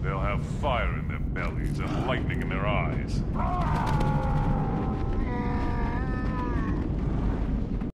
They'll have fire in their bellies and lightning in their eyes.